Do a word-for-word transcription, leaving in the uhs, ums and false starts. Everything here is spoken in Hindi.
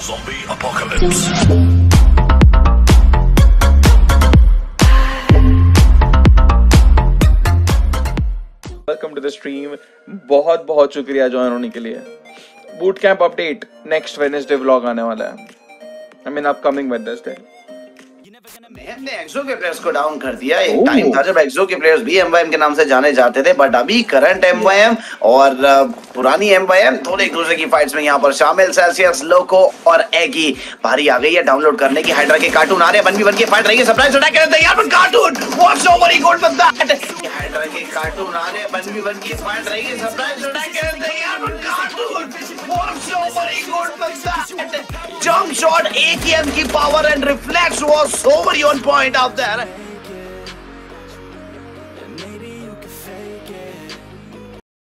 Zombie apocalypse. Welcome to the stream. बहुत बहुत शुक्रिया ज्वाइन होने के लिए। Boot camp update next Wednesday vlog आने वाला है। I mean upcoming Wednesday. हमने एक्सो के प्लेयर्स को डाउन कर दिया। एक टाइम था जब एक्सो के प्लेयर्स भी एमवाईएम के नाम से जाने जाते थे, बट अभी करंट एमवाईएम और पुरानी एमवाईएम दोनों एक दूसरे की फाइट्स में यहाँ पर शामिल। सेल्सियस, लोको और एगी भारी आ गई है डाउनलोड करने की। हाइड्रा के कार्टून आ रहे हैं, वन बी वन की फाइट रही है। सरप्राइज अटैक करते हैं यहाँ पर कार्टून। व्हाट्स ओवर ही गोल्ड विद दैट। हाइड्रा के कार्टून आ रहे हैं, वन बी वन की फाइट रही है। सरप्राइज अटैक करते हैं यहाँ पर कार्टून। व्हाट्स ओवर ही gold with that. Jump shot, ATM की power and reflex was so very on point out there.